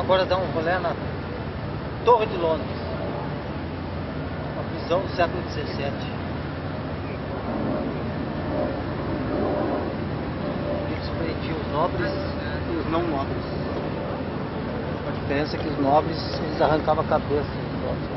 agora dar um rolê na Torre de Londres, uma prisão do século XVII. Eles prendiam os nobres e os não nobres. A diferença é que os nobres, eles arrancavam a cabeça dos nobres.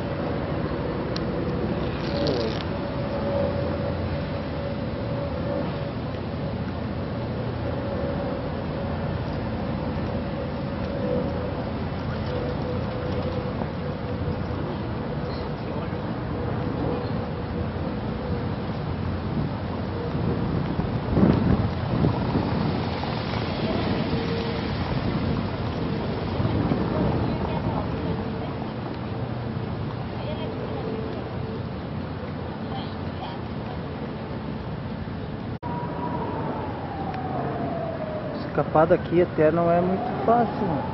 Escapar daqui até não é muito fácil, mano.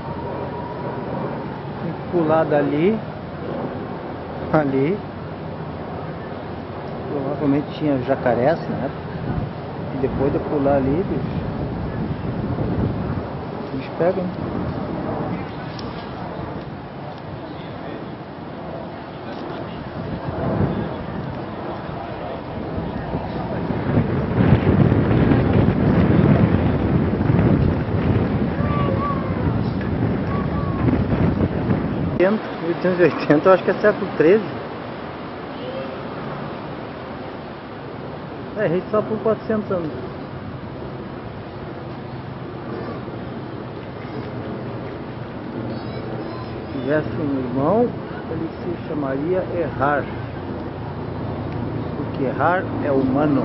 Tem que pular dali, ali. Provavelmente tinha jacarés, né? E depois de pular ali, bicho, o bicho pega, né? Em 1880, eu acho que é século XIII. Errei só por 400 anos. Se tivesse um irmão, ele se chamaria Errar, porque Errar é humano.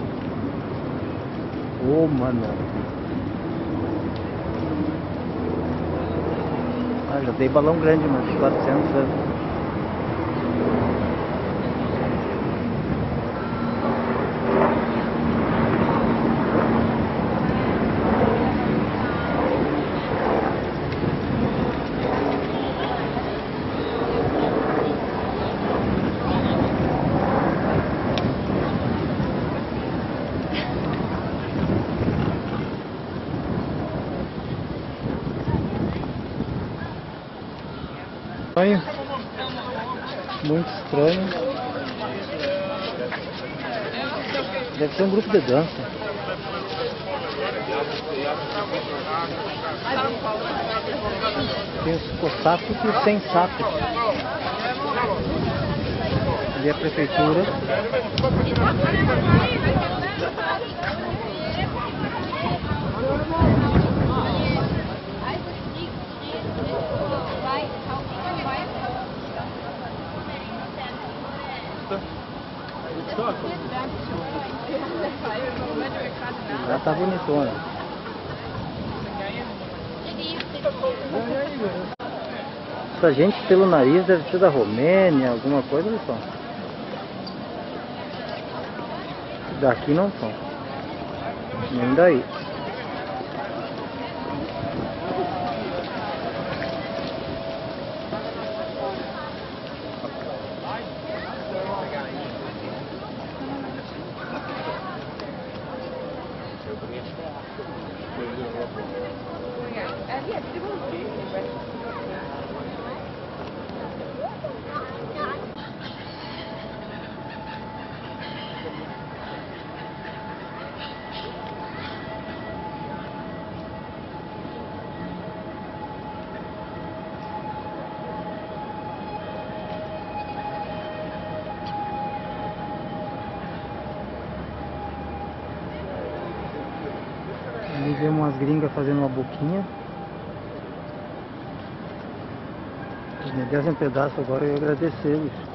Ah, já dei balão grande, mas 400 anos. Muito estranho. Deve ser um grupo de dança. Tem os cossacos e os sem sacos. Ali é a prefeitura. Já tá bonitona. Essa gente pelo nariz deve ser da Romênia, alguma coisa, pessoal. Daqui não são. Nem daí. Ali vemos umas gringas fazendo uma boquinha. Se me dessem um pedaço agora eu ia agradecer, bicho.